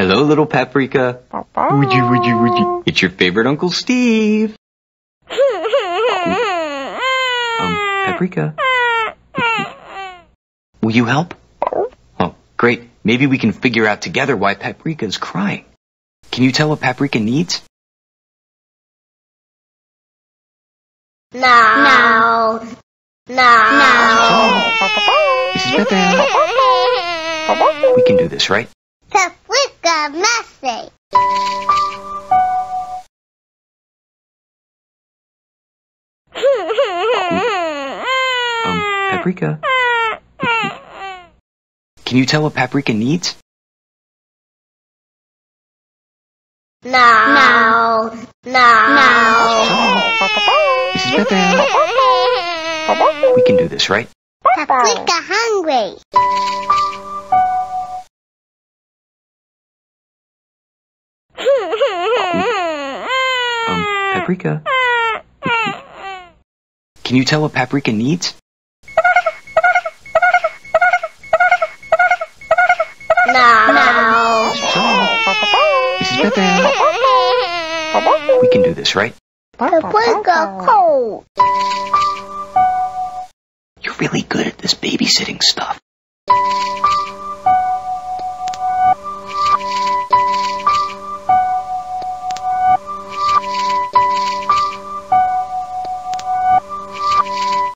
Hello, little Paprika. Would you? It's your favorite Uncle Steve. Paprika. Will you help? Oh, great. Maybe we can figure out together why Paprika is crying. Can you tell what Paprika needs? No. Mrs. Pepe. We can do this, right? Paprika message. Paprika. Can you tell what Paprika needs? No. Mrs. Pepe. We can do this, right? Paprika hungry. Paprika. Can you tell what Paprika needs? No. Mrs. Pepe. We can do this, right? Paprika cold. You're really good at this babysitting stuff.